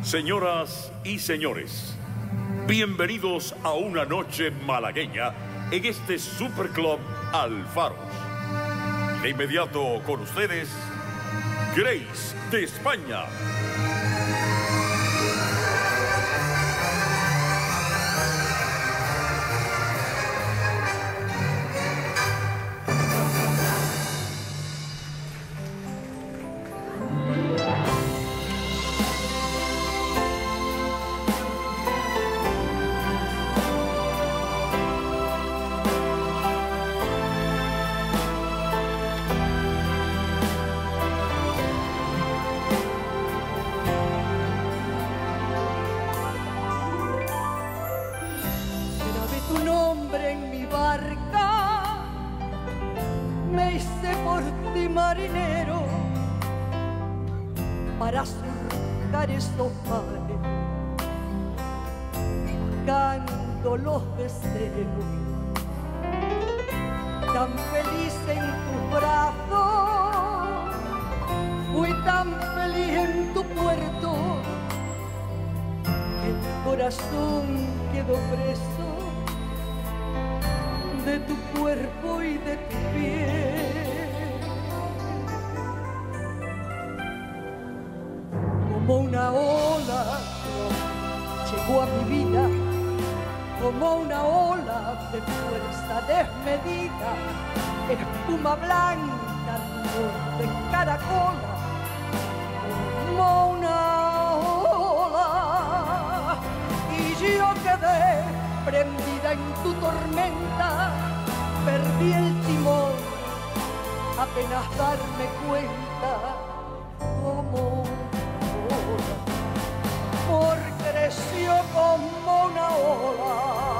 Señoras y señores, bienvenidos a una noche malagueña en este Superclub Alfaros. De inmediato con ustedes, Grace de España. Marinero, para surcar esos mares, buscando los deseos, tan feliz en tus brazos, fui tan feliz en tu puerto, que el corazón quedó preso de tu cuerpo y de tu piel. Como una ola llegó a mi vida, como una ola de fuerza desmedida, espuma blanca, rumor de caracola, como una ola. Y yo quedé prendida en tu tormenta, perdí el timón, apenas darme cuenta, como creció como una ola.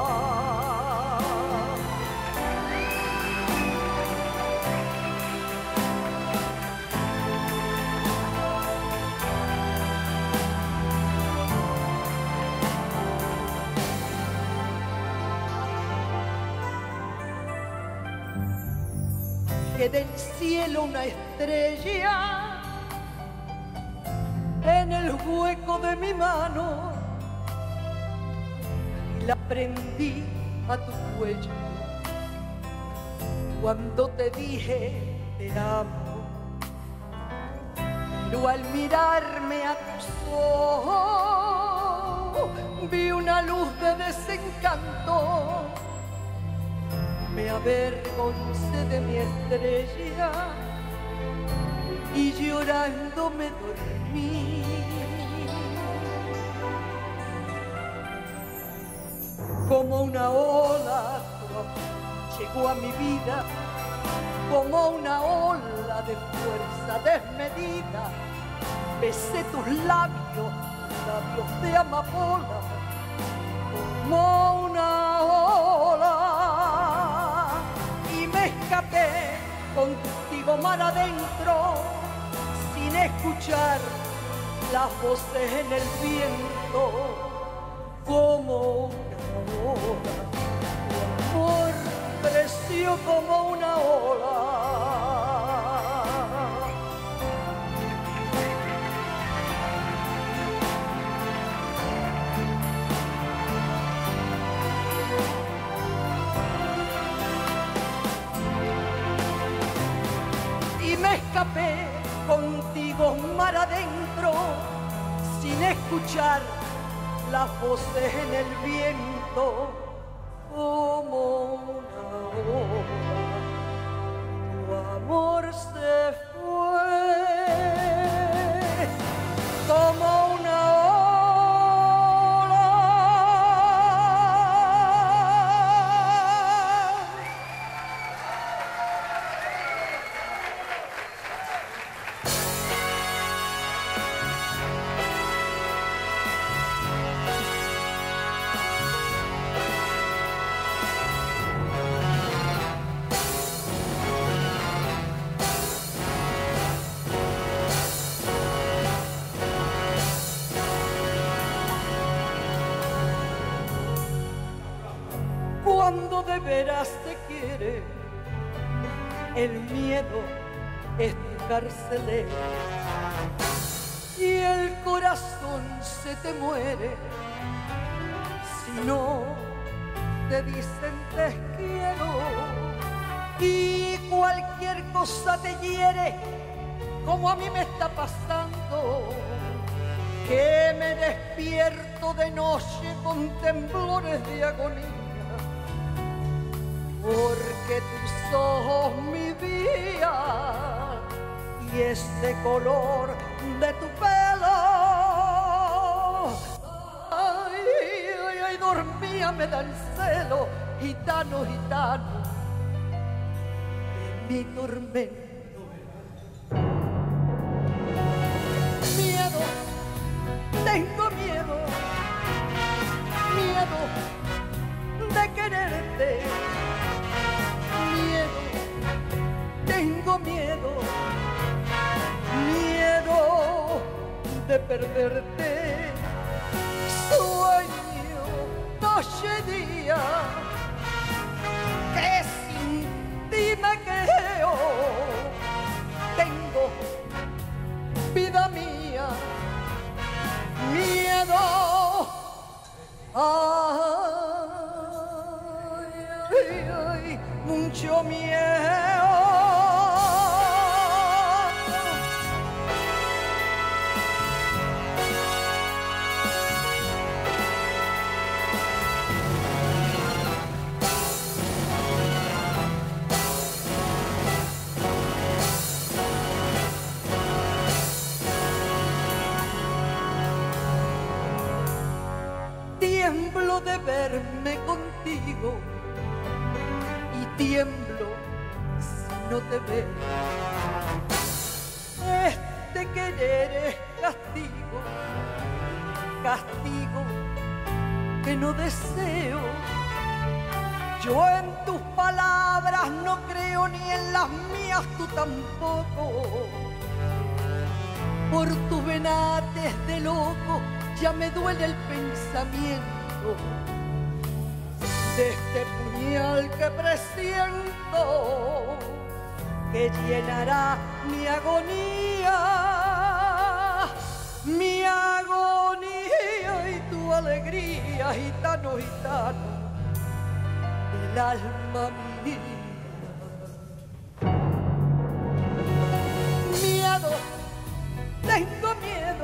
Que del cielo una estrella en el hueco de mi mano y la prendí a tu cuello cuando te dije te amo, pero al mirarme a tus ojos vi una luz de desencanto, me avergoncé de mi estrella y llorando me dormí. Como una ola llegó a mi vida, como una ola de fuerza desmedida, besé tus labios, labios de amapola, como una ola, y me escapé contigo mar adentro, sin escuchar las voces en el viento, como una ola. Tu amor creció como una ola. Y me escapé contigo mar adentro, sin escuchar las voces en el viento, como una ola. Tu amor se fue como una ola. Cuando de veras te quiere, el miedo es tu carcelero y el corazón se te muere, si no te dicen te quiero, y cualquier cosa te hiere, como a mí me está pasando, que me despierto de noche con temblores de agonía, porque tus ojos, mi vida, y este color de tu pelo, ay, ay, ay, dormía, me da el celo, gitano, gitano, de mi tormento. Miedo, tengo miedo, miedo de quererte, miedo, tengo miedo, miedo de perderte, sueño noche y día, que sin ti me quedo, tengo vida mía, miedo, ay, ay, ay, mucho miedo. Tiemblo de verme contigo y tiemblo si no te veo. Este querer es castigo, castigo que no deseo. Yo en tus palabras no creo, ni en las mías tú tampoco. Por tus venates de loco ya me duele el pensamiento de este puñal que presiento, que llenará mi agonía y tu alegría, gitano, gitano del alma mía. Miedo, tengo miedo,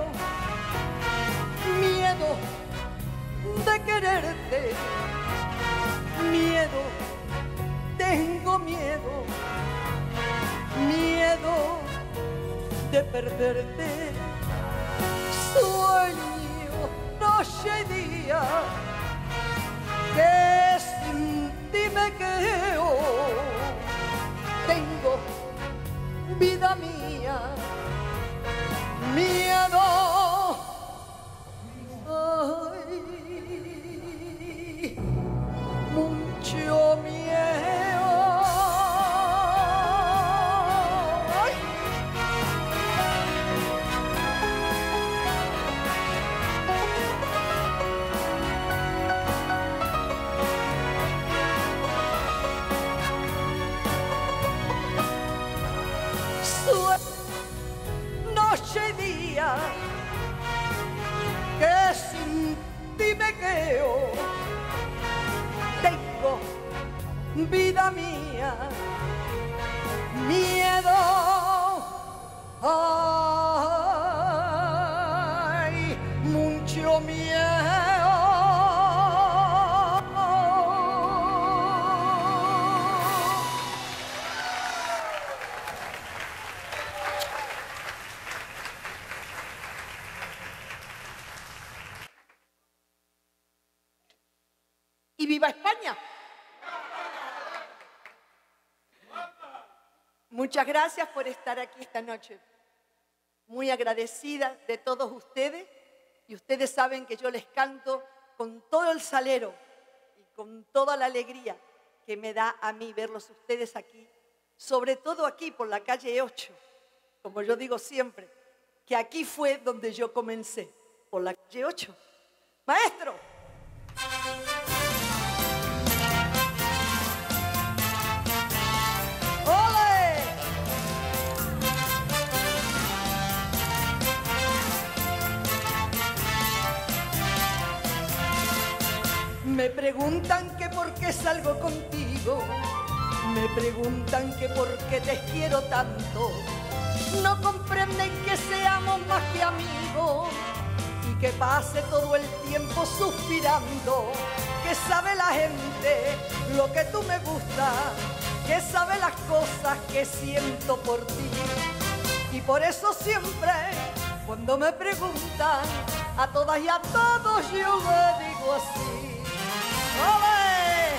miedo de quererte, miedo, tengo miedo, miedo de perderte, sueño noche y día, que sin ti me quedo, tengo vida mía, miedo, ay, mucho miedo. Ay. Noche y día, que sin ti me quedo, tengo vida mía, miedo, ay, mucho miedo. ¡Y viva España! Muchas gracias por estar aquí esta noche. Muy agradecida de todos ustedes. Y ustedes saben que yo les canto con todo el salero y con toda la alegría que me da a mí verlos ustedes aquí. Sobre todo aquí por la calle 8. Como yo digo siempre, que aquí fue donde yo comencé. Por la calle 8. ¡Maestro! Me preguntan que por qué salgo contigo, me preguntan que por qué te quiero tanto. No comprenden que seamos más que amigos y que pase todo el tiempo suspirando. Que sabe la gente lo que tú me gustas, que sabe las cosas que siento por ti. Y por eso siempre cuando me preguntan a todas y a todos yo me digo así: ¡ole!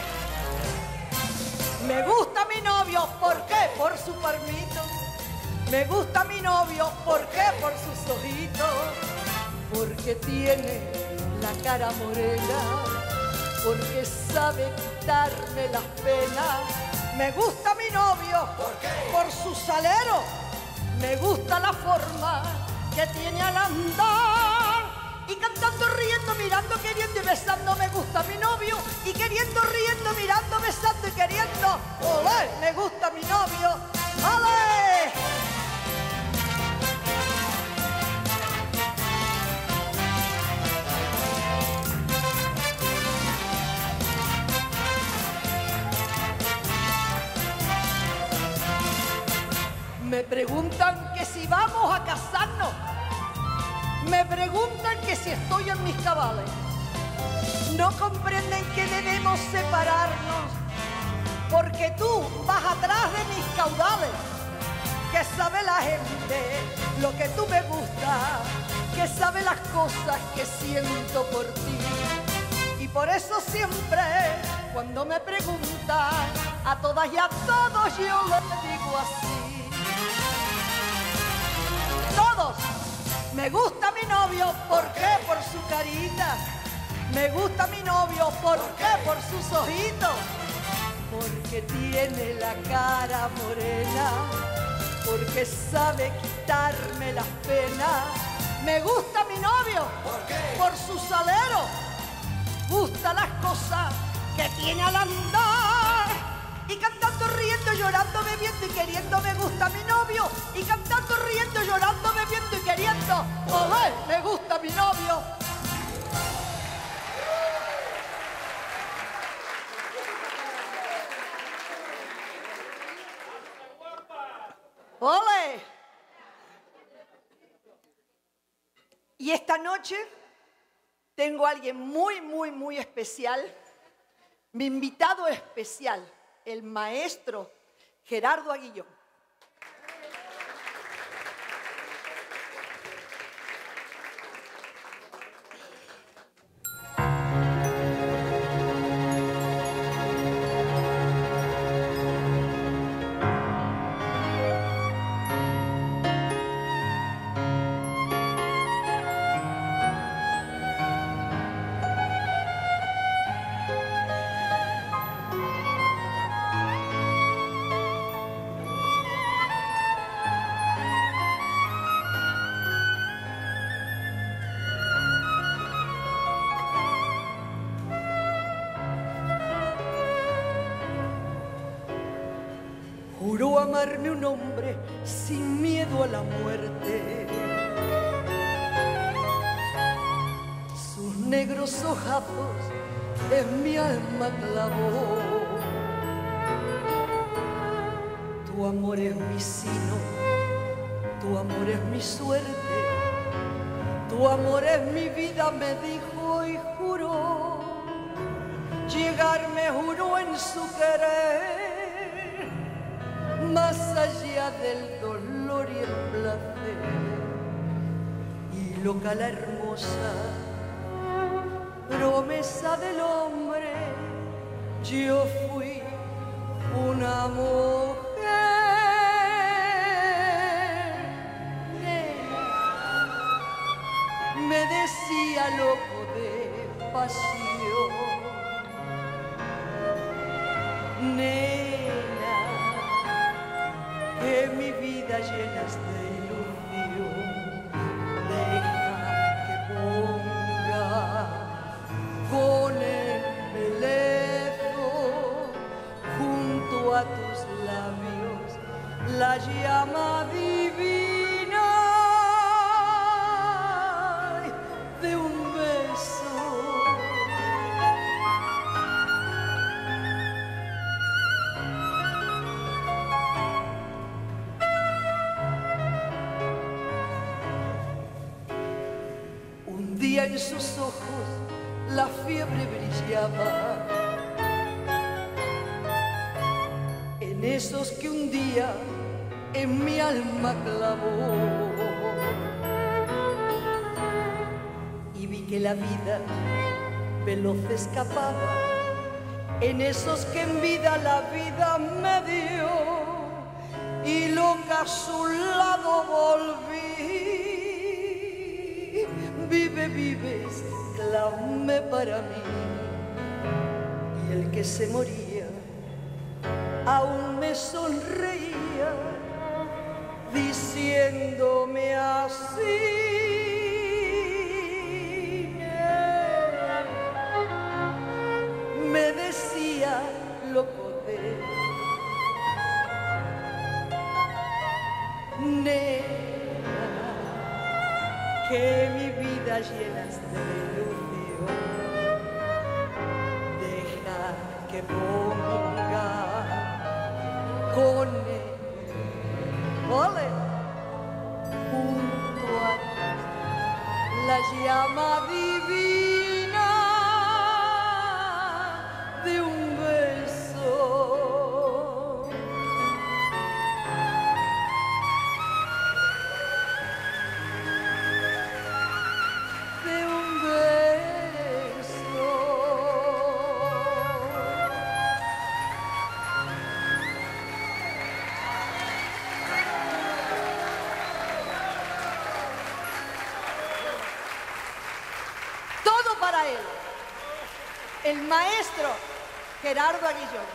Me gusta mi novio, ¿por qué? Por su palmito. Me gusta mi novio, ¿por qué? Por sus ojitos. Porque tiene la cara morena, porque sabe quitarme las penas. Me gusta mi novio, ¿por qué? Por su salero. Me gusta la forma que tiene al andar. Y cantando, riendo, mirando, queriendo y besando. Me gusta mi novio. Y queriendo, riendo, mirando, besando y queriendo. ¡Olé! Me gusta mi novio. ¡Olé! Me preguntan que si vamos a casarnos. Me preguntan que si estoy en mis cabales. No comprenden que debemos separarnos, porque tú vas atrás de mis caudales. Que sabe la gente lo que tú me gusta, que sabe las cosas que siento por ti. Y por eso siempre cuando me preguntan a todas y a todos yo les digo así: todos. Me gusta mi novio, ¿por qué? Por su carita. Me gusta mi novio, ¿por qué? Por sus ojitos. Porque tiene la cara morena, porque sabe quitarme las penas. Me gusta mi novio, ¿por qué? Por su salero. Gusta las cosas que tiene al andar. Y cantando, riendo, llorando, bebiendo y queriendo. Me gusta mi novio. Y cantando, riendo, llorando, bebiendo y queriendo. ¡Olé! Me gusta mi novio. ¡Olé! Y esta noche tengo a alguien muy, muy, muy especial. Mi invitado especial, el maestro Gerardo Aguillón. Juró amarme un hombre sin miedo a la muerte. Sus negros ojazos en mi alma clavó. Tu amor es mi sino, tu amor es mi suerte, tu amor es mi vida, me dijo y juró. Llegarme juró en su querer, más allá del dolor y el placer. Y loca la hermosa promesa del hombre, yo fui una mujer. Me decía loco de pasión, nena, que mi vida llenas de ilusión. Deja que ponga con el pelezo junto a tus labios la llama divina de un beso. Un día en sus ojos la fiebre brillaba, en esos que un día en mi alma clavó, y vi que la vida veloz escapaba, en esos que en vida la vida me dio, y loca a su lado volví. Vive, vives, clamé para mí, y el que se moría aún me sonreía, diciéndome así: me decía loco de negra, que mi vida llenas de ilusión, deja que ponga con él, ole, junto a la llama divina de un beso. De un beso. Todo para él, el maestro Gerardo Aguillón.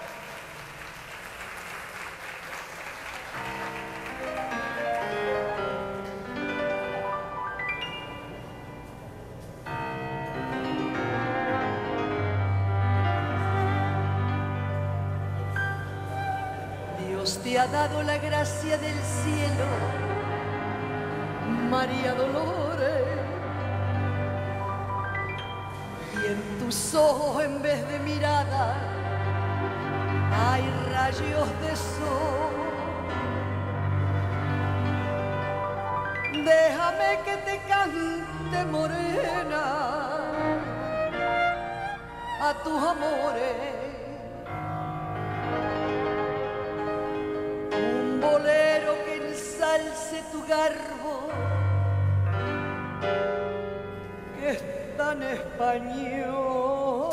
Dios te ha dado la gracia del cielo, María Dolores, y en tus ojos en vez de mirada hay rayos de sol. Déjame que te cante, morena, a tus amores, un bolero que ensalce tu garbo, que es tan español.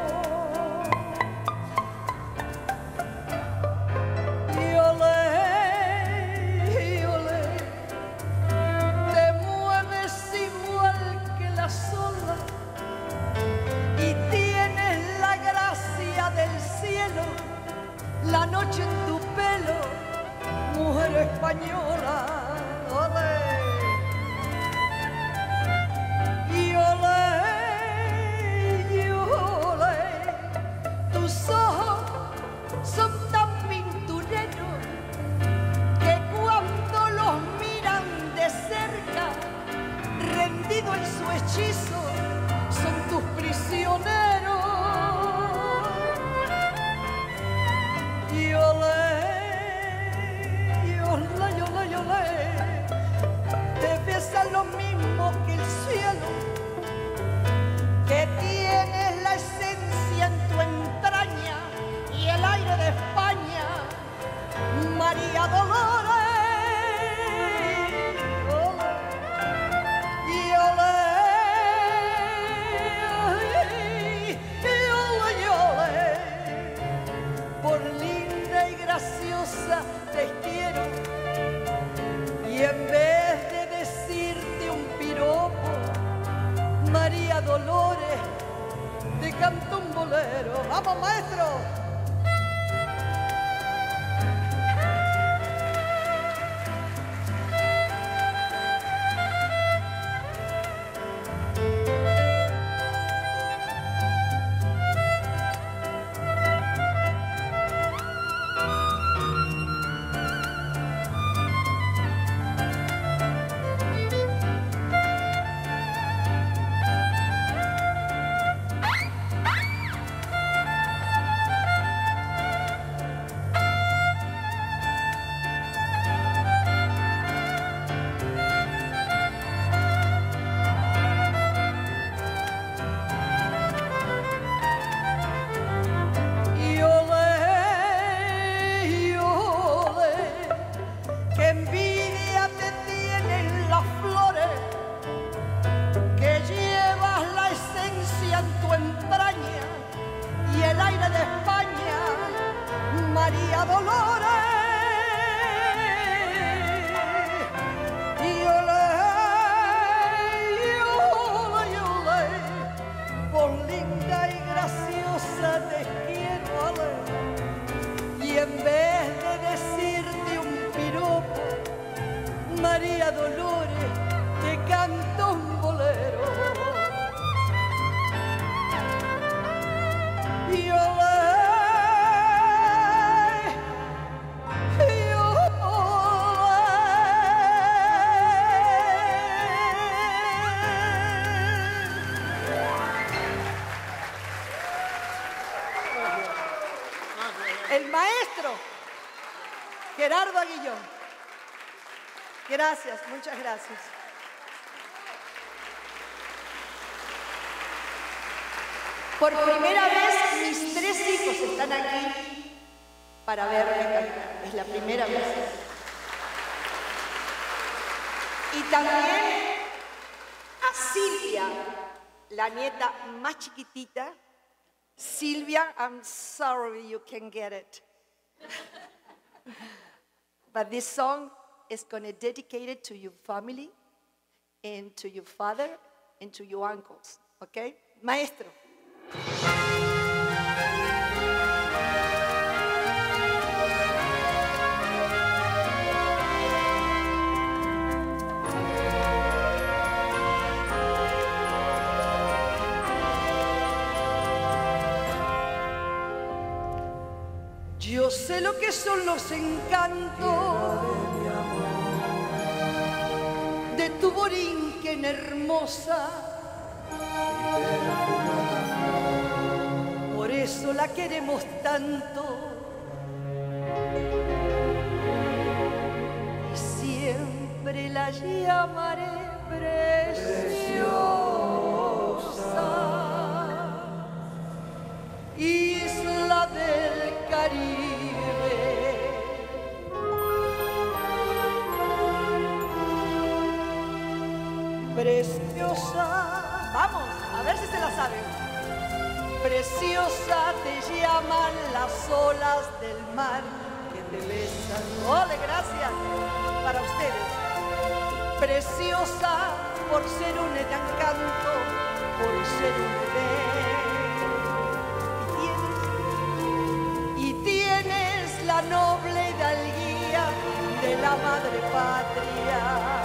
Y olé, te mueves igual que las olas y tienes la gracia del cielo, la noche en tu pelo, mujer española. Olé. Y olé, tus ojos son tan pintureros que cuando los miran de cerca, rendido en su hechizo, son tus prisioneros. Y olé, te besan lo mismo que el cielo, que tienes la esencia en tu entraña y el aire de España, María Dolores. Y olé, por linda y graciosa te quiero, y en vez de decirte un piropo, María Dolores, te canto un bolero. ¡Vamos, maestro! María Dolores. Por linda y graciosa te quiero, ale. Y en vez de decirte un piropo, María Dolores, te canto un bolero. Y el maestro Gerardo Aguillón. Gracias, muchas gracias. Por primera vez mis 3 hijos están aquí para verme cantar. Es la primera vez. Y también a Silvia, la nieta más chiquitita. Silvia, I'm sorry you can't get it. But this song is going to dedicate it to your family and to your father and to your uncles, okay? Maestro. Yo sé lo que son los encantos de tu borinquen hermosa. Por eso la queremos tanto. Y siempre la llamaré preciosa. Isla del Caribe, preciosa, vamos, a ver si se la saben. Preciosa te llaman las olas del mar que te besan. ¡Ole, gracias! Para ustedes. Preciosa por ser un encanto, por ser un bebé. La noble hidalguía de la madre patria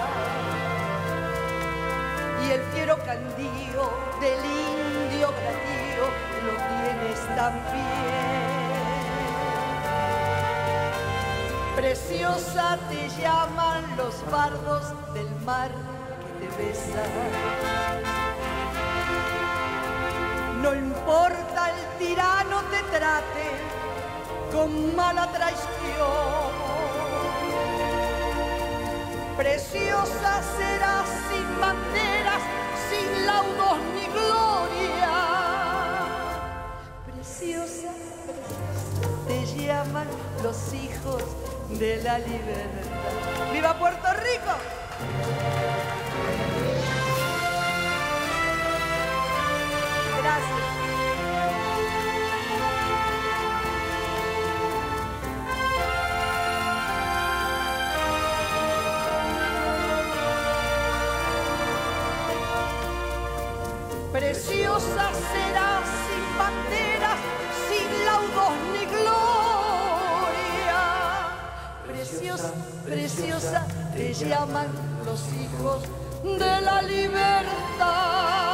y el fiero candío del indio gratío lo tienes también. Preciosa te llaman los bardos del mar que te besan. No importa el tirano te trate con mala traición, preciosa serás sin banderas, sin laudos ni gloria. Preciosa, preciosa, te llaman los hijos de la libertad. ¡Viva Puerto Rico! Gracias. Preciosa serás sin banderas, sin laudos ni gloria. Preciosa, preciosa, te llaman los hijos de la libertad.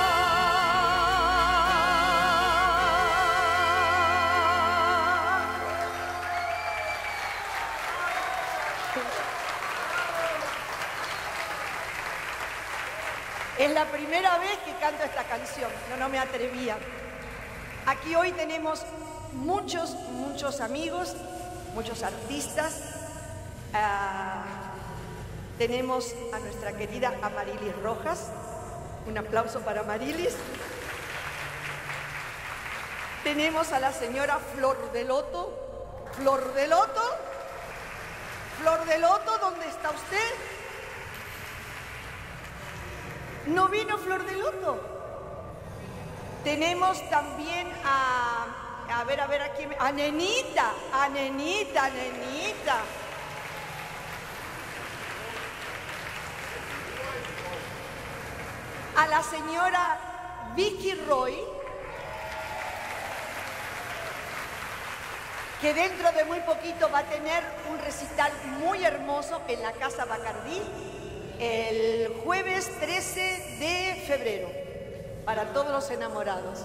Es la primera vez que canto esta canción, no me atrevía. Aquí hoy tenemos muchos amigos, muchos artistas. Tenemos a nuestra querida Amarilis Rojas. Un aplauso para Amarilis. Tenemos a la señora Flor de Loto. Flor de Loto. Flor de Loto, ¿dónde está usted? ¿No vino Flor de Loto? Tenemos también a a ver, aquí. A Nenita, a Nenita, a Nenita. A la señora Vicky Roy, que dentro de muy poquito va a tener un recital muy hermoso en la Casa Bacardí el jueves 13 de febrero, para todos los enamorados.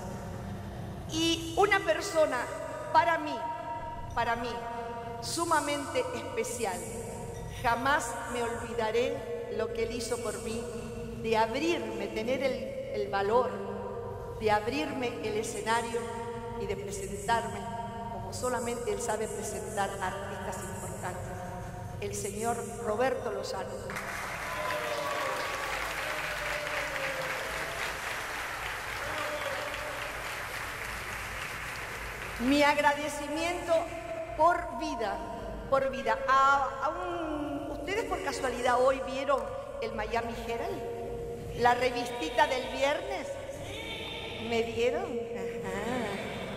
Y una persona para mí, sumamente especial. Jamás me olvidaré lo que él hizo por mí, de abrirme, tener el valor de abrirme el escenario y de presentarme como solamente él sabe presentar a artistas importantes, el señor Roberto Lozano. Mi agradecimiento por vida. ¿Ustedes por casualidad hoy vieron el Miami Herald? La revistita del viernes. ¿Me dieron? Ajá.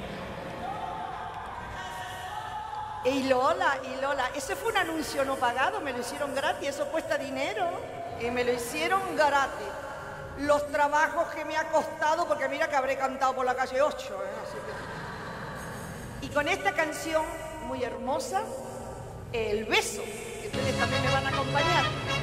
Y Lola, ese fue un anuncio no pagado, me lo hicieron gratis, eso cuesta dinero. Y me lo hicieron gratis. Los trabajos que me ha costado, porque mira que habré cantado por la calle 8. Así que... Y con esta canción muy hermosa, El Beso, que ustedes también me van a acompañar.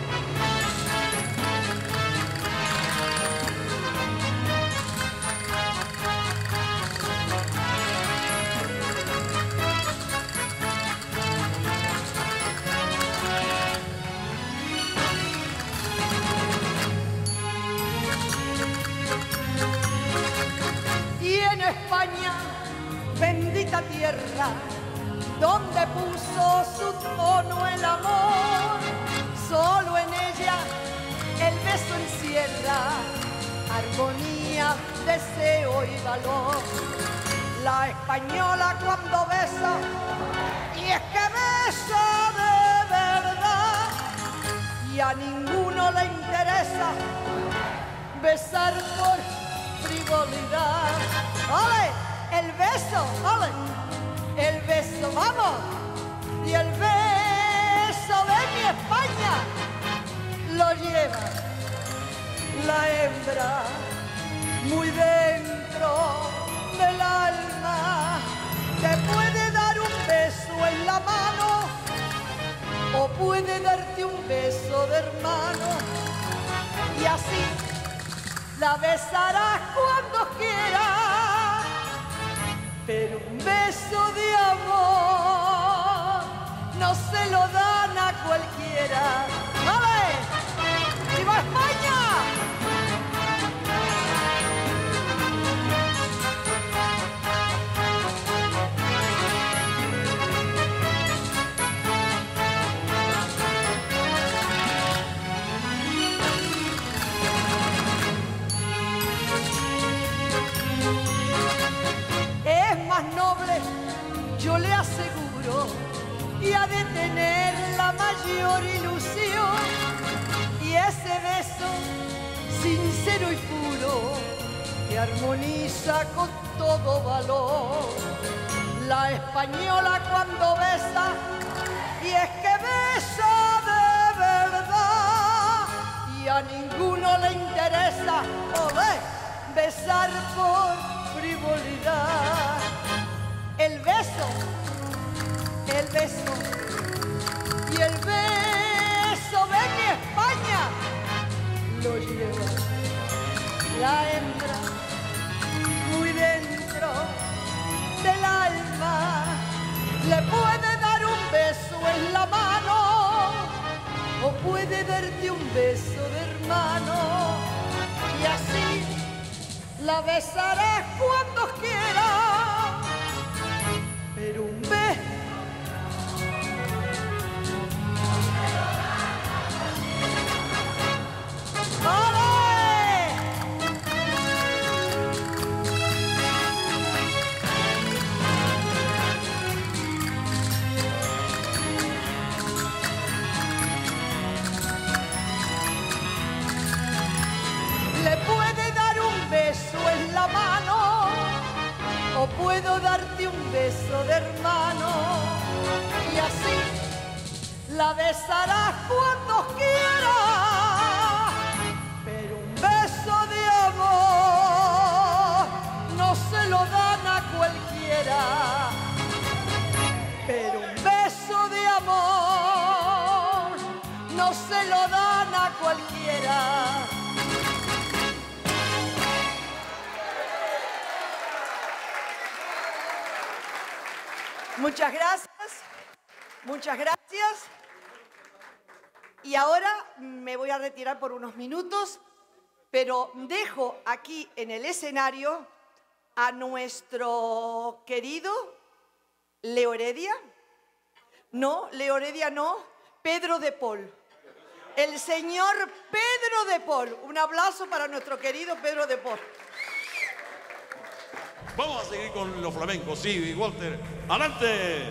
Y en España, bendita tierra, donde puso su tono el amor, solo en ella el beso encierra armonía, deseo y valor. La española cuando besa, y es que besa de verdad, y a ninguno le interesa besar por frivolidad. ¡Ole! El beso, ¡ole! El beso, vamos. Y el beso de mi España lo lleva la hembra muy dentro del alma. Te puede dar un beso en la mano o puede darte un beso de hermano. Y así la besarás cuando quieras, pero un beso de amor no se lo dan a cualquiera. ¡Vale! ¡Viva España! Noble, yo le aseguro, y ha de tener la mayor ilusión, y ese beso sincero y puro que armoniza con todo valor. La española cuando besa, y es que besa de verdad, y a ninguno le interesa besar por frivolidad. El beso y el beso de mi España lo lleva la hembra muy dentro del alma. Le puede dar un beso en la mano o puede darte un beso de hermano, y así la besarás cuando quieras, pero un beso. ¡Vale! Le puede dar un beso en la mano o no puedo darte un beso de hermano, y así la besarás cuando quieras, pero un beso de amor no se lo dan a cualquiera, pero un beso de amor no se lo dan a cualquiera. Muchas gracias, muchas gracias. Y ahora me voy a retirar por unos minutos, pero dejo aquí en el escenario a nuestro querido Leo Heredia. No, Leo Heredia no, Pedro de Paul. El señor Pedro de Paul. Un aplauso para nuestro querido Pedro de Paul. Vamos a seguir con los flamencos, sí, Walter. ¡Adelante!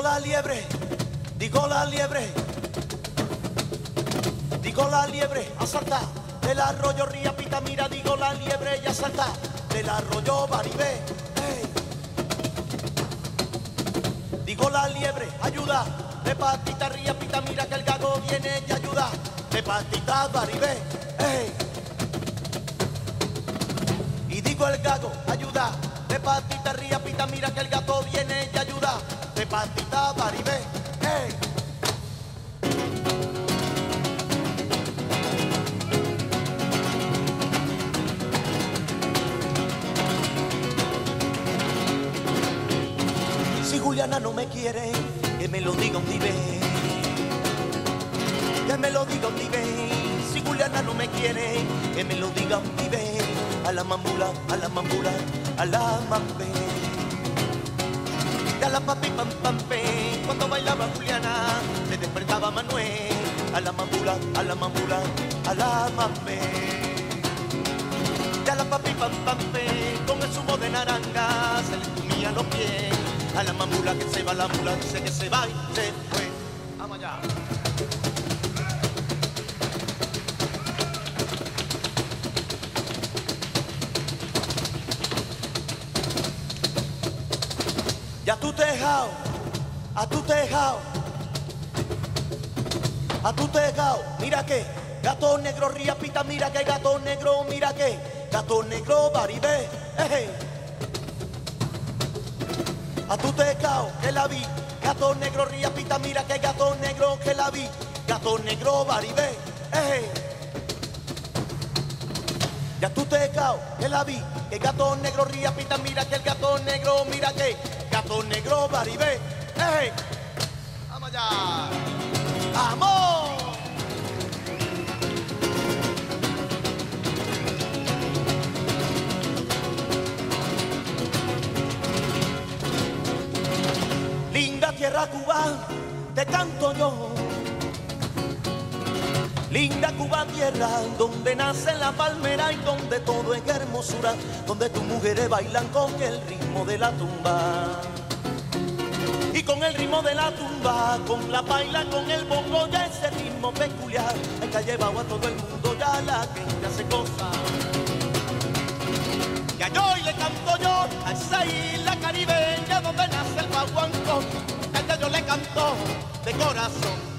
la liebre, digo la liebre, digo la liebre, a saltar del arroyo Ría Pita, mira, digo la liebre y a saltar del arroyo Baribé. Hey. Digo la liebre, ayuda, de patita Ría Pita, mira que el gago viene y ayuda, de patita Baribé. Hey. Y digo el gago, ayuda, de patita Ría Pita, mira que el gato viene y ayuda, de patita Baribé. Hey. Si Juliana no me quiere, que me lo diga un dive, que me lo diga un dive. Si Juliana no me quiere, que me lo diga un dive. A la mambula, a la mambula, a la mambe. Y a la papi pam pam pe. Cuando bailaba Juliana, le despertaba Manuel. A la mambula, a la mambula, a la mambe. Y a la papi pam pam pe. Con el zumo de naranja se le entumían los pies. A la mambula que se va, la mula dice que se va y se fue. Vamos allá. Y a tu tejao, a tu tejao, a tu tejao, mira que gato negro Ría Pita, mira que gato negro, mira que gato negro Baribé. Hey. A tu tejao que la vi, gato negro Ría Pita, mira que gato negro que la vi, gato negro Baribé. Hey. Y a tu tejao que la vi, que gato negro Ría Pita, mira que el gato negro, mira que gato negro Baribé. ¡Hey! ¡Vamos allá! ¡Vamos! Linda tierra Cuba, te canto yo. Linda Cuba tierra, donde nace la palmera y donde todo es hermosura, donde tus mujeres bailan con el ritmo de la tumba. Y con el ritmo de la tumba, con la paila, con el bongo, ya ese ritmo peculiar, el que ha llevado a todo el mundo ya la gente hace cosas. Y a yo y le canto yo a esa isla caribeña donde nace el paguancó, que yo le canto de corazón.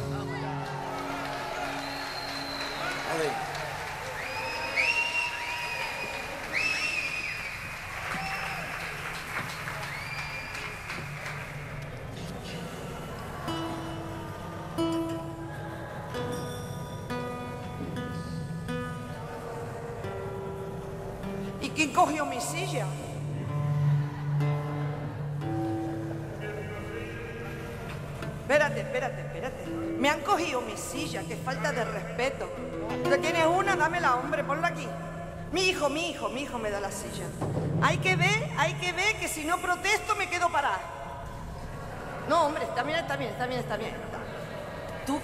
¿Y quién cogió mi silla? Espérate. Me han cogido mi silla, qué falta de respeto. ¿Tú tienes una? Dámela, hombre, ponla aquí. Mi hijo me da la silla. Hay que ver que si no protesto me quedo parada. No, hombre, está bien. Tú...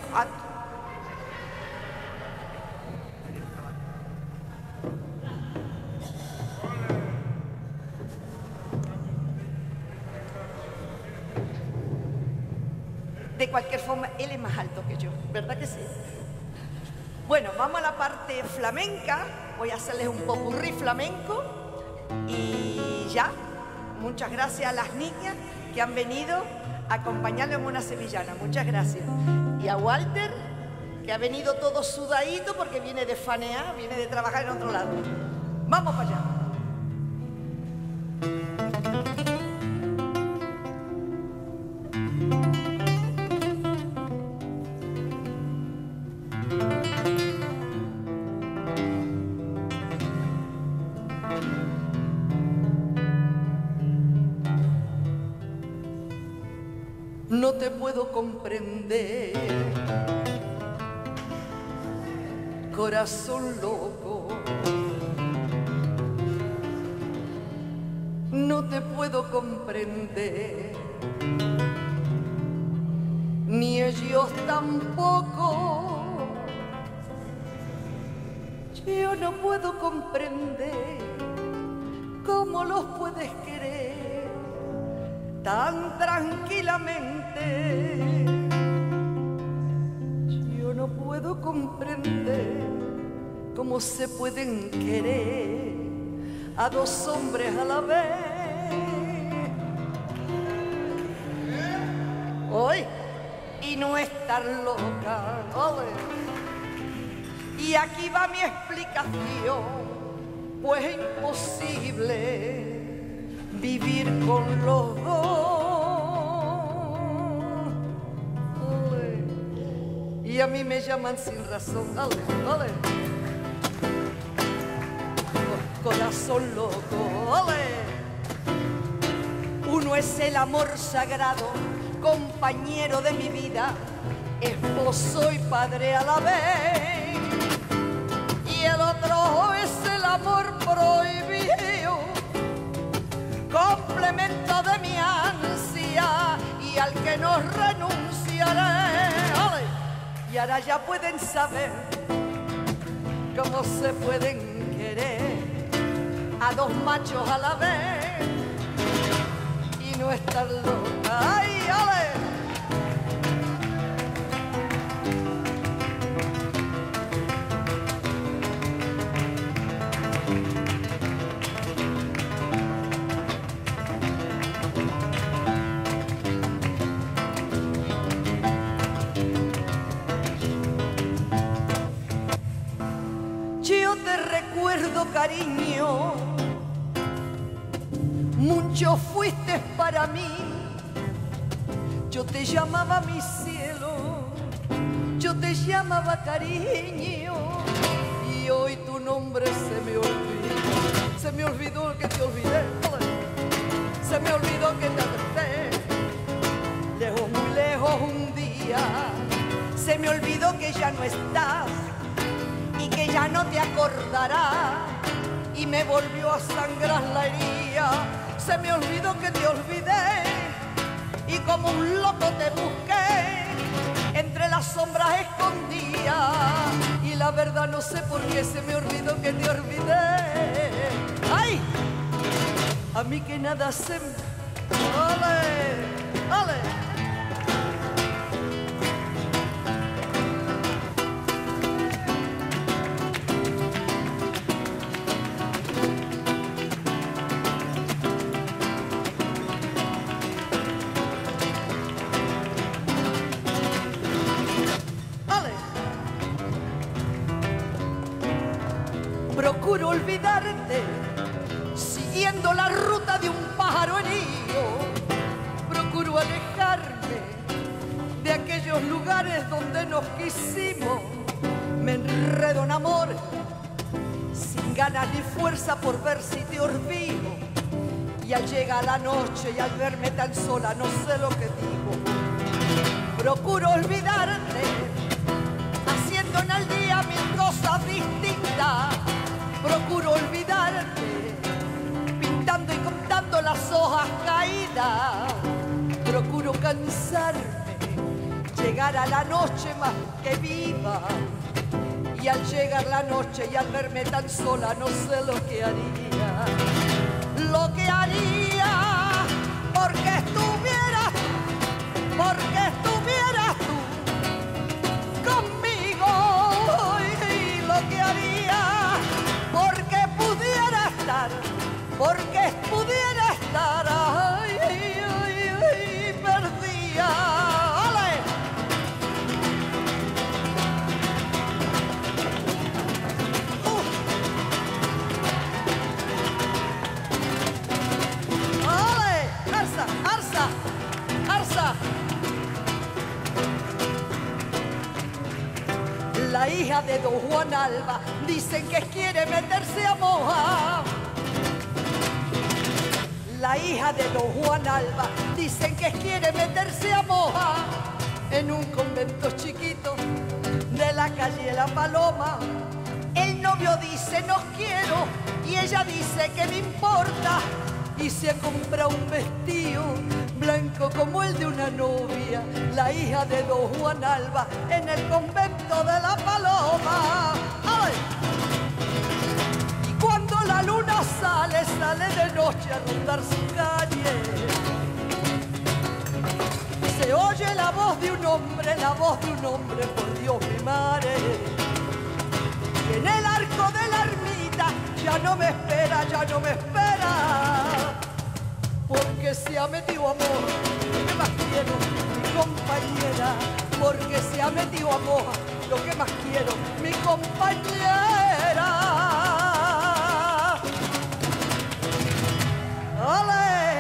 De cualquier forma, él es más alto que yo, ¿verdad que sí? Bueno, vamos a la parte flamenca. Voy a hacerles un popurrí flamenco. Y ya, muchas gracias a las niñas que han venido a acompañarnos en una sevillana. Muchas gracias. Y a Walter, que ha venido todo sudadito porque viene de fanear, viene de trabajar en otro lado. Vamos para allá. No te puedo comprender, corazón loco. No te puedo comprender, ni ellos tampoco. Yo no puedo comprender cómo los puedes querer tan tranquilamente. Yo no puedo comprender cómo se pueden querer a dos hombres a la vez. Hoy, y no estar loca. Ole. Y aquí va mi explicación, pues es imposible vivir con los dos. Ole. Y a mí me llaman sin razón. Ole, ole. Corazón loco. Ole. Uno es el amor sagrado, compañero de mi vida, esposo y padre a la vez. Y el otro es el amor prohibido, complemento de mi ansia y al que no renunciaré. ¡Ole! Y ahora ya pueden saber cómo se pueden querer a dos machos a la vez y no estar loca. ¡Ay, ole! Yo te recuerdo, cariño, mucho fuiste para mí. Yo te llamaba mi cielo, yo te llamaba cariño, y hoy tu nombre se me olvidó. Se me olvidó que te olvidé, se me olvidó que te adopté. Lejos, muy lejos un día, se me olvidó que ya no estás y que ya no te acordarás, y me volvió a sangrar la herida. Se me olvidó que te olvidé, y como un loco te busqué, entre las sombras escondía, y la verdad no sé por qué se me olvidó que te olvidé. ¡Ay! A mí que nada se me... ¡Ole! ¡Ole! Procuro olvidarte, siguiendo la ruta de un pájaro herido. Procuro alejarme de aquellos lugares donde nos quisimos. Me enredo en amor, sin ganas ni fuerza por ver si te olvido. Y al llegar la noche y al verme tan sola no sé lo que digo. Procuro olvidarte, haciendo en el día mil cosas distintas. Procuro olvidarte, pintando y contando las hojas caídas. Procuro cansarme, llegar a la noche más que viva. Y al llegar la noche y al verme tan sola no sé lo que haría. Lo que haría porque estuvieras tú conmigo. Y lo que haría porque pudiera estar, ay, ay, ay, perdía. ¡Ole! ¡Ole! ¡Arza, arza, arza! La hija de don Juan Alba dicen que quiere meterse a monja. La hija de don Juan Alba dicen que quiere meterse a monja en un convento chiquito de la calle La Paloma. El novio dice no quiero y ella dice que me importa, y se ha comprado un vestido blanco como el de una novia, la hija de don Juan Alba, en el convento de La Paloma. ¡Ay! Y cuando la luna sale de noche a rondar su calle, Se oye la voz de un hombre, la voz de un hombre, por Dios mi madre. Y en el arco de la ermita ya no me espera, ya no me espera. Porque se ha metido amor, lo que más quiero, mi compañera. Porque se ha metido amor, lo que más quiero, mi compañera. ¡Ole!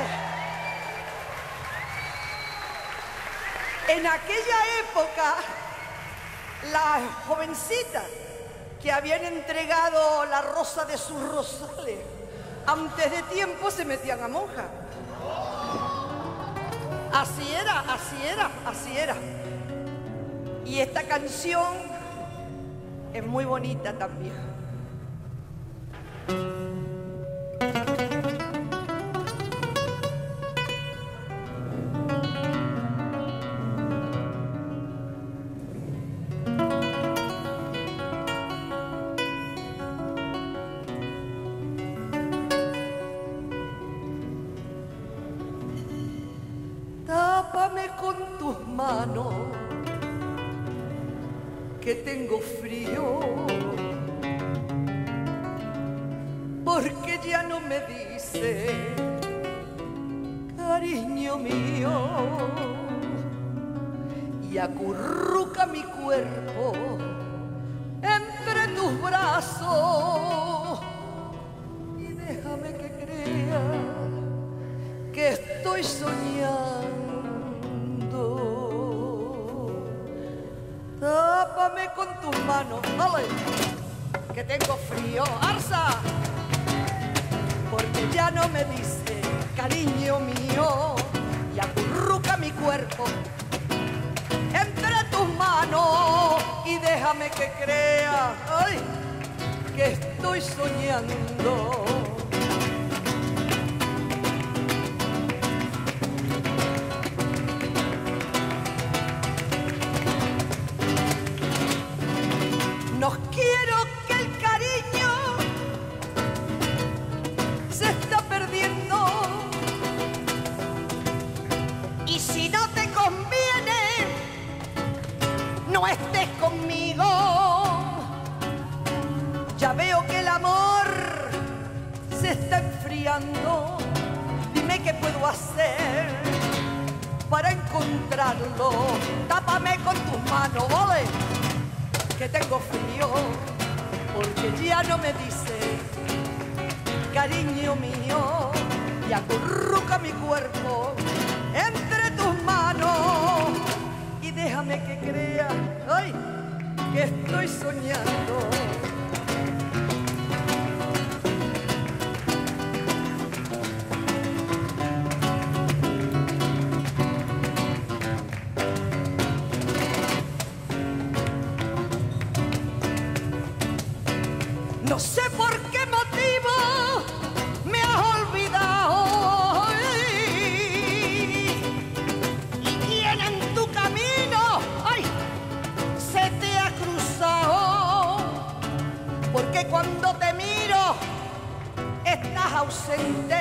En aquella época, las jovencitas que habían entregado la rosa de sus rosales antes de tiempo se metían a monja. Así era, así era, así era. Y esta canción es muy bonita también. Tápame con tus manos, que tengo frío, porque ya no me dice, cariño mío, y acurruca mi cuerpo entre tus brazos y déjame que crea que estoy soñando. Tápame con tus manos, ¡ole!, que tengo frío, ¡arza! Porque ya no me dice, cariño mío, y acurruca mi cuerpo entre tus manos y déjame que crea, ¡ay!, que estoy soñando. No quiero que el cariño se está perdiendo, y si no te conviene, no estés conmigo. Ya veo que el amor se está enfriando. Dime qué puedo hacer para encontrarlo. Tápame con tus manos, ¿vale?, que tengo frío, porque ya no me dice, cariño mío, y acurruca mi cuerpo entre tus manos y déjame que crea, ay, que estoy soñando. No sé por qué motivo me has olvidado, y quién en tu camino, ay, se te ha cruzado, porque cuando te miro estás ausente.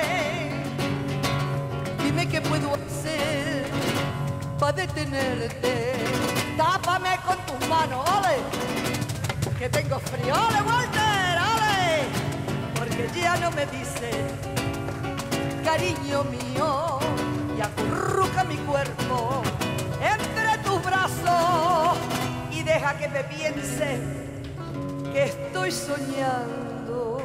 Dime qué puedo hacer para detenerte. Tápame con tus manos, ole, que tengo frío, ole, Walter, porque ya no me dice, cariño mío, y acurruca mi cuerpo entre tus brazos y deja que me piense que estoy soñando.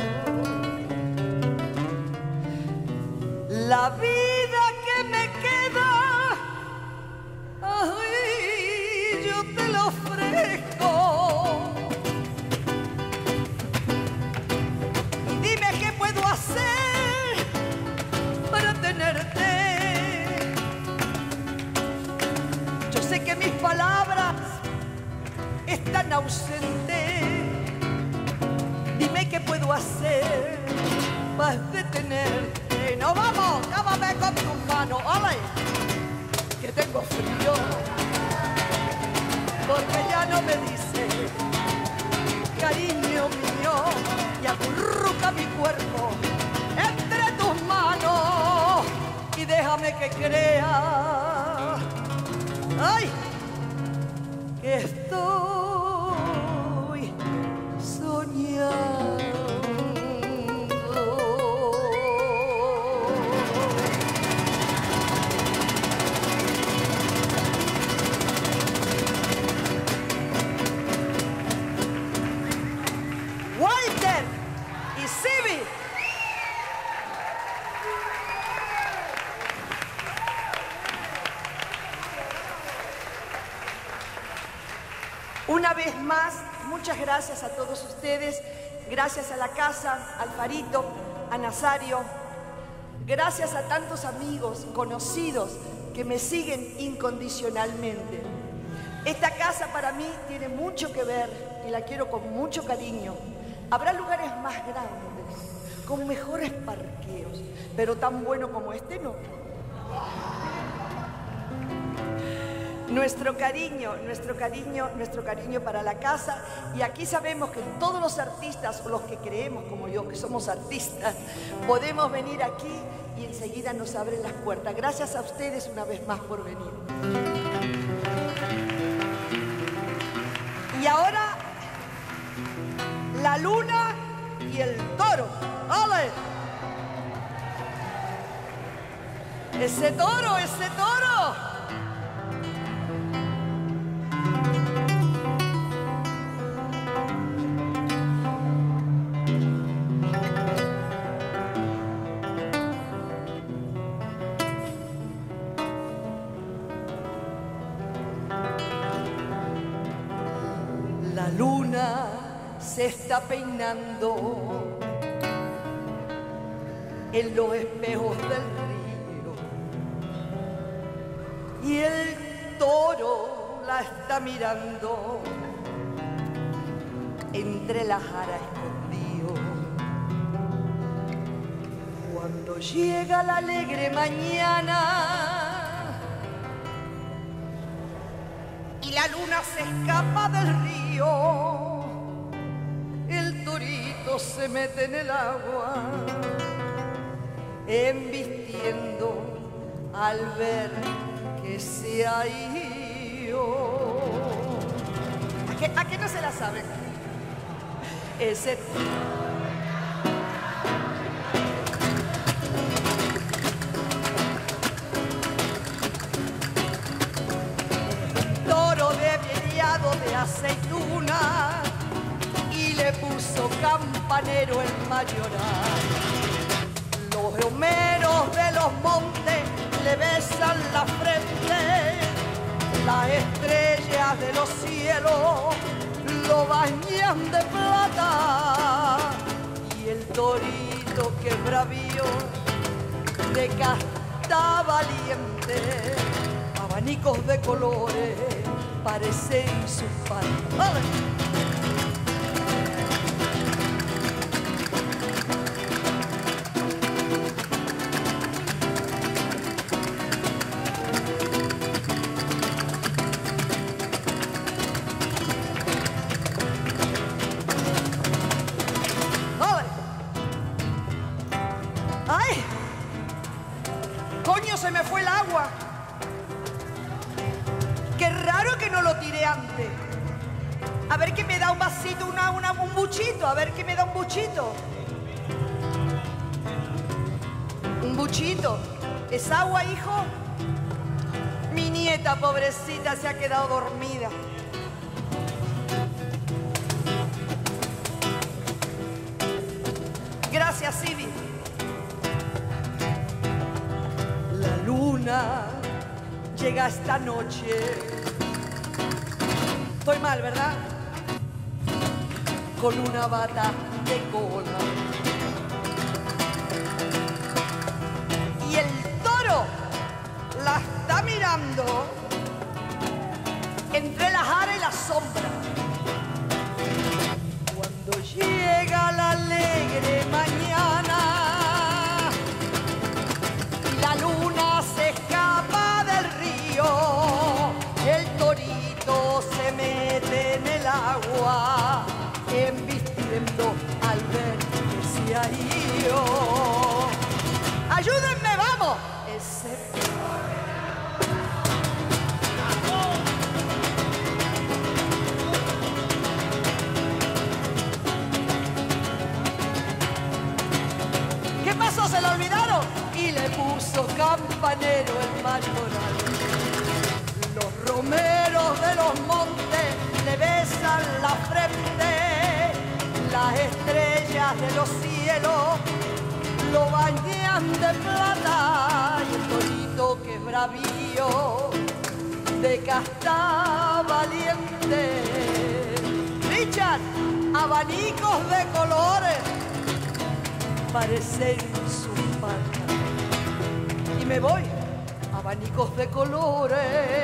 La vida que me queda, ay, yo te la ofrezco. Para tenerte, yo sé que mis palabras están ausentes. Dime qué puedo hacer para detenerte. No, vamos, cámame con tus manos, ole, que tengo frío, porque ya no me dice, cariño mío, y acurruca mi cuerpo entre tus manos y déjame que crea Una vez más, muchas gracias a todos ustedes, gracias a la casa, al Farito, a Nazario, gracias a tantos amigos, conocidos, que me siguen incondicionalmente. Esta casa para mí tiene mucho que ver y la quiero con mucho cariño. Habrá lugares más grandes, con mejores parqueos, pero tan bueno como este no. Nuestro cariño para la casa, y aquí sabemos que todos los artistas, o los que creemos como yo, que somos artistas, podemos venir aquí y enseguida nos abren las puertas. Gracias a ustedes una vez más por venir. Y ahora, la luna y el toro. ¡Ale! ¡Ese toro, ese toro! La luna se está peinando en los espejos del río y el toro la está mirando entre la jara escondido. Cuando llega la alegre mañana y la luna se escapa del río, el torito se mete en el agua, embistiendo al ver que se ha ido. ¿A qué no se la saben? Ese toro de aceituna y le puso campanero el mayoral. Los romeros de los montes le besan la frente, las estrellas de los cielos lo bañan de plata y el torito que es bravío de casta valiente, abanicos de colores parecen sus padres. ¡Ay! ¡Coño, se me fue el agua! ¡Qué raro que no lo tiré antes! A ver que me da un vasito, un buchito. A ver que me da un buchito. Un buchito. ¿Es agua, hijo? Mi nieta, pobrecita, se ha quedado dormida. Gracias, Sibi. La luna llega esta noche. Estoy mal, ¿verdad? Con una bata de cola. Y el toro la está mirando entre la jara y la sombra. Cuando llega la alegre mañana, la luna se escapa del río, el torito se mete en el agua, embistiendo al ver que se ha ido. ¡Ayúdenme, vamos! ¿Qué pasó? ¿Se lo olvidaron? Y le puso campanero el mayoral. Los romeros de los montes le besan la frente, las estrellas de los cielos lo bañan de plata y el torito que es bravío de casta valiente Richard, abanicos de colores parecen sus patas. Y me voy, abanicos de colores.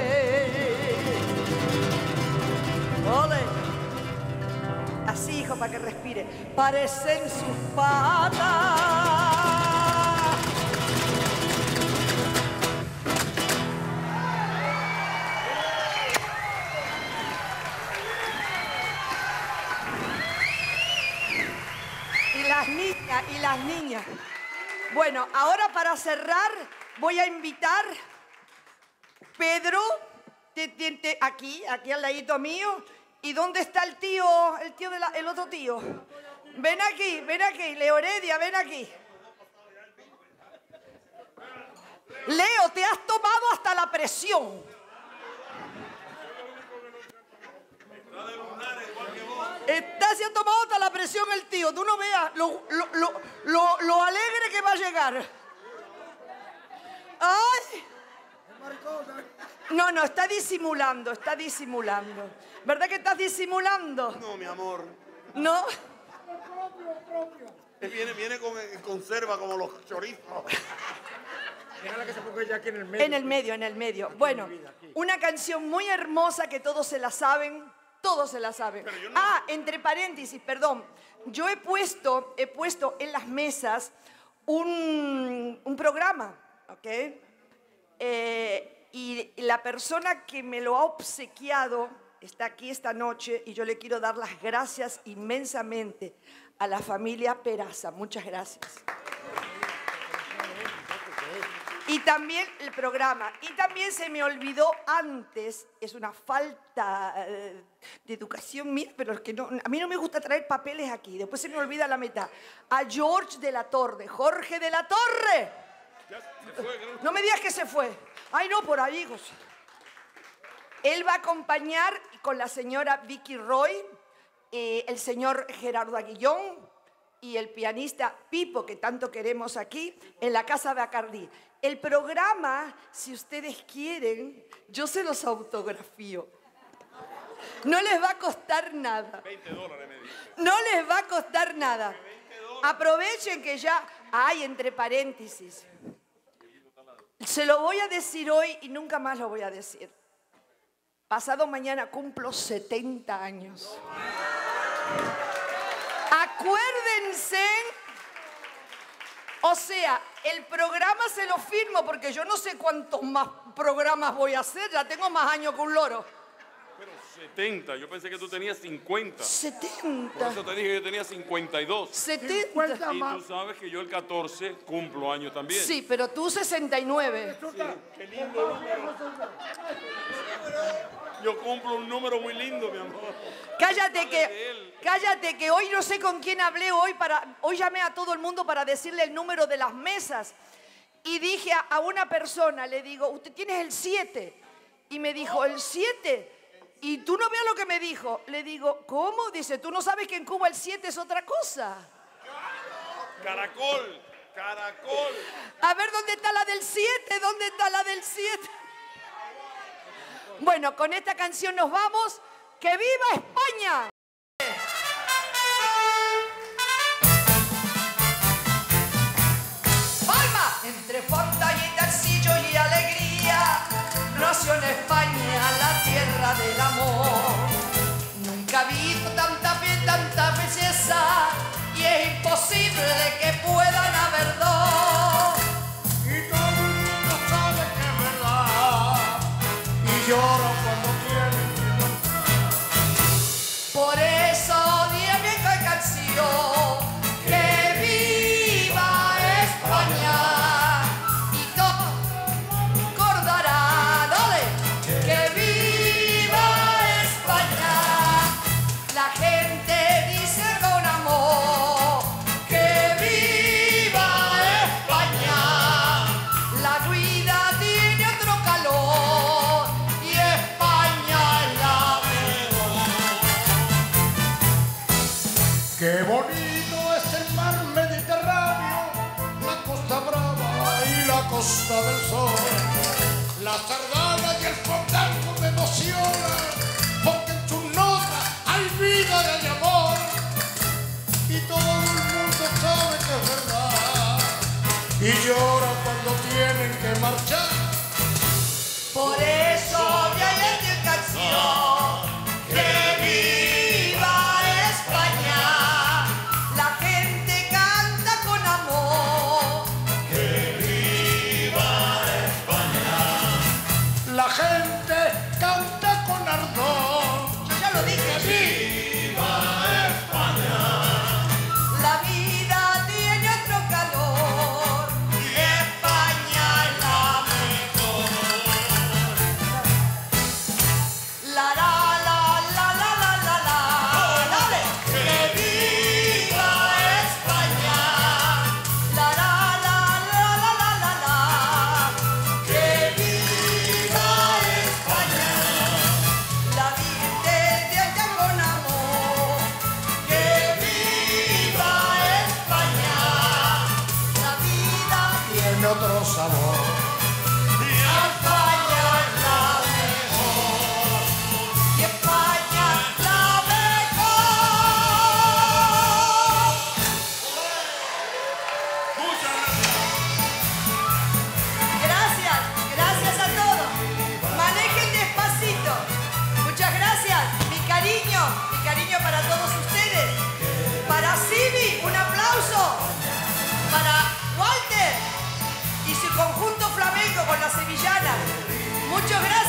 ¡Ole! Así, hijo, para que respire. Parecen sus patas. Y las niñas. Bueno, ahora para cerrar voy a invitar Pedro, aquí al ladito mío. ¿Y dónde está el tío, el otro tío? Ven aquí, Leo Heredia, ven aquí. Leo, te has tomado hasta la presión. Se ha tomado hasta la presión el tío. Tú no veas lo alegre que va a llegar. ¡Ay! No, está disimulando, ¿Verdad que estás disimulando? No, mi amor. ¿No? Viene con conserva como los chorizos. Déjala que se ponga ya aquí en el medio. En el medio. Bueno, una canción muy hermosa que todos se la saben. Todos se la saben. No... entre paréntesis, perdón. Yo he puesto en las mesas un programa, ¿ok? Y la persona que me lo ha obsequiado está aquí esta noche y yo le quiero dar las gracias inmensamente a la familia Peraza. Muchas gracias. Y también el programa. Y también se me olvidó antes, es una falta de educación mía, pero es que no, a mí no me gusta traer papeles aquí, después se me olvida la mitad. A Jorge de la Torre. No me digas que se fue. Ay, no, por ahí, hijos. Él va a acompañar con la señora Vicky Roy, el señor Gerardo Aguillón y el pianista Pipo, que tanto queremos aquí, en la Casa Bacardí. El programa, si ustedes quieren, yo se los autografío. No les va a costar nada. $20 me dice. No les va a costar nada. Aprovechen que ya hay entre paréntesis. Se lo voy a decir hoy y nunca más lo voy a decir. Pasado mañana cumplo 70 años. Acuérdense, o sea, el programa se lo firmo porque yo no sé cuántos más programas voy a hacer, ya tengo más años que un loro. Pero 70, yo pensé que tú tenías 50. 70. Por eso te dije que yo tenía 52. 70. Y tú sabes que yo el 14 cumplo años también. Sí, pero tú 69. Sí, qué lindo número. Yo cumplo un número muy lindo, mi amor. Cállate que hoy no sé con quién hablé hoy llamé a todo el mundo para decirle el número de las mesas. Y dije a una persona, le digo, usted tiene el 7. Y me dijo, ¿el 7? Y tú no veas lo que me dijo. Le digo, ¿cómo? Dice, ¿tú no sabes que en Cuba el 7 es otra cosa? Caracol. A ver, ¿dónde está la del 7? ¿Dónde está la del 7? Bueno, con esta canción nos vamos. ¡Que viva España! ¡Palma! Entre fonda y tarcillo y alegría nació en España la tierra del amor. Nunca ha habido tanta belleza y es imposible que puedan haber dos. Y todo el mundo sabe que es verdad. Y lloro cuando quieren. Por eso dime qué canción, que viva España y todo recordará, dale, que viva España. La gente dice con amor, que viva España. La vida tiene otro calor y España es la mejor. Qué bonito es el mar Mediterráneo, la costa brava y la costa del sol. La sardana y el fondango me emocionan, porque en sus notas hay vida de y llora cuando tienen que marchar. Por eso mi alegre canción, que viva España. La gente canta con amor. Que viva España. La gente canta con ardor. Yo ya lo dije allí. Viva España. La vida tiene otro calor. Y España es la mejor. La la la la la la la la. Dale. Que viva España. La la la la la la la la. Que viva España. La Virgen de allá con amor. Que viva España. La vida Tiene otro sabor. y España es la mejor. Y España es la mejor. Gracias, gracias a todos. Manejen despacito. Muchas gracias. Mi cariño para todos ustedes. Para Sibi, un aplauso. Para Walter y su conjunto flamenco con las sevillanas. Muchas gracias.